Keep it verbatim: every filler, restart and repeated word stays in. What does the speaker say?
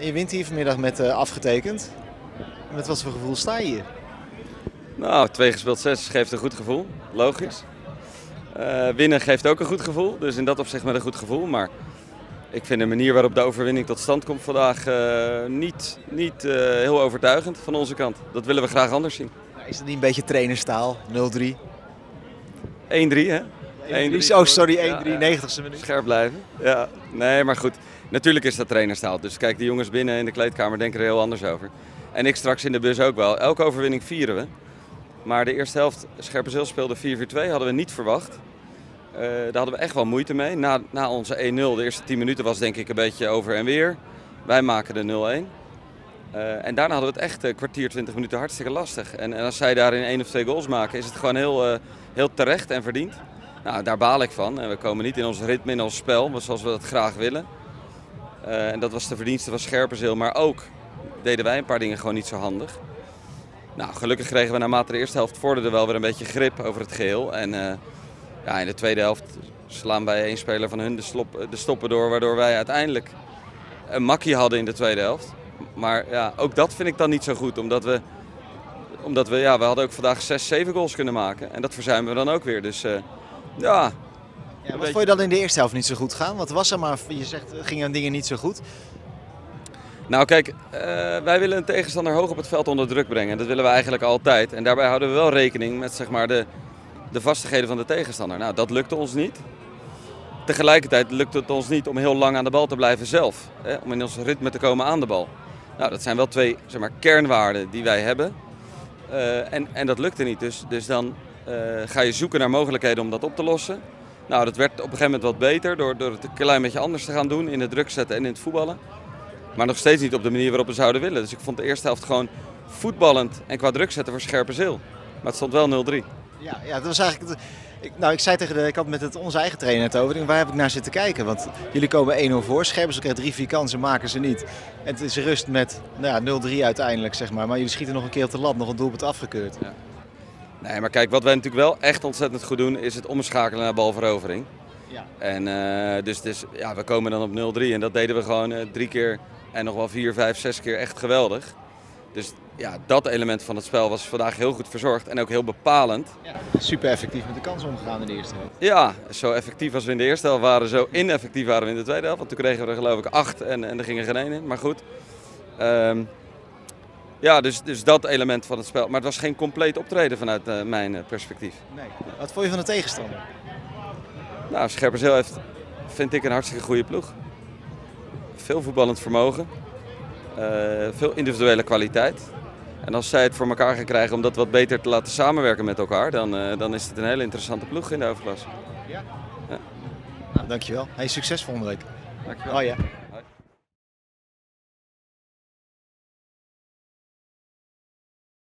je wint hier vanmiddag met uh, afgetekend. Met wat voor gevoel sta je hier? Nou, twee gespeeld zes geeft een goed gevoel, logisch. Uh, winnen geeft ook een goed gevoel, dus in dat opzicht met een goed gevoel. Maar ik vind de manier waarop de overwinning tot stand komt vandaag uh, niet, niet uh, heel overtuigend van onze kant. Dat willen we graag anders zien. Is dat niet een beetje trainerstaal, nul drie? één drie, hè? één drie, oh sorry, één drie, ja, negentigste minuut. Scherp blijven. Ja, nee, maar goed. Natuurlijk is dat trainerstaal. Dus kijk, de jongens binnen in de kleedkamer denken er heel anders over. En ik straks in de bus ook wel. Elke overwinning vieren we. Maar de eerste helft, Scherpenzeel speelde vier vier twee, hadden we niet verwacht. Uh, daar hadden we echt wel moeite mee. Na, na onze één nul, de eerste tien minuten was denk ik een beetje over en weer. Wij maken de nul één. Uh, en daarna hadden we het echt een kwartier, twintig minuten hartstikke lastig. En, en als zij daarin één of twee goals maken, is het gewoon heel, uh, heel terecht en verdiend. Nou, daar baal ik van. En we komen niet in ons ritme, in ons spel, zoals we dat graag willen. Uh, en dat was de verdienste van Scherpenzeel, maar ook deden wij een paar dingen gewoon niet zo handig. Nou, gelukkig kregen we naarmate de eerste helft vorderde wel weer een beetje grip over het geheel. En uh, ja, in de tweede helft slaan wij één speler van hun de, slop, de stoppen door, waardoor wij uiteindelijk een makkie hadden in de tweede helft. Maar ja, ook dat vind ik dan niet zo goed, omdat we, omdat we, ja, we hadden ook vandaag zes, zeven goals kunnen maken. En dat verzuimen we dan ook weer, dus uh, ja... Ja, wat beetje... vond je dan in de eerste helft niet zo goed gaan? Want was er maar, je zegt, gingen dingen niet zo goed. Nou kijk, uh, wij willen een tegenstander hoog op het veld onder druk brengen. Dat willen we eigenlijk altijd. En daarbij houden we wel rekening met zeg maar, de, de vastigheden van de tegenstander. Nou, dat lukte ons niet. Tegelijkertijd lukte het ons niet om heel lang aan de bal te blijven zelf. Hè, om in ons ritme te komen aan de bal. Nou, dat zijn wel twee zeg maar, kernwaarden die wij hebben. Uh, en, en dat lukte niet. Dus, dus dan uh, ga je zoeken naar mogelijkheden om dat op te lossen. Nou, dat werd op een gegeven moment wat beter door, door het een klein beetje anders te gaan doen in het druk zetten en in het voetballen. Maar nog steeds niet op de manier waarop we zouden willen. Dus ik vond de eerste helft gewoon voetballend en qua druk zetten voor Scherpenzeel. Maar het stond wel nul drie. Ja, ja, dat was eigenlijk... Ik, nou, ik zei tegen de... Ik had met het, onze eigen trainer het over. Waar heb ik naar zitten kijken? Want jullie komen één nul voor. Scherpenzeel krijgt drie, vier kansen, maken ze niet. En het is rust met nou ja, nul drie uiteindelijk, zeg maar. Maar jullie schieten nog een keer op de lat, nog een doelpunt afgekeurd. Ja. Nee, maar kijk, wat wij natuurlijk wel echt ontzettend goed doen, is het omschakelen naar balverovering. Ja. En uh, dus, dus ja, we komen dan op nul drie en dat deden we gewoon uh, drie keer en nog wel vier, vijf, zes keer echt geweldig. Dus ja, dat element van het spel was vandaag heel goed verzorgd en ook heel bepalend. Ja, super effectief met de kans omgegaan in de eerste helft. Ja, zo effectief als we in de eerste helft waren, zo ineffectief waren we in de tweede helft. Want toen kregen we er geloof ik acht en, en er ging er geen één in, maar goed. Um, ja, dus, dus dat element van het spel. Maar het was geen compleet optreden vanuit uh, mijn uh, perspectief. Nee. Wat vond je van de tegenstander? Nou, Scherpenzeel heeft, vind ik, een hartstikke goede ploeg. Veel voetballend vermogen. Uh, veel individuele kwaliteit. En als zij het voor elkaar gaan krijgen om dat wat beter te laten samenwerken met elkaar, dan, uh, dan is het een hele interessante ploeg in de hoofdklasse. Ja. Ja. Nou, dankjewel. Hey, succes volgende week. Dankjewel. Oh, ja.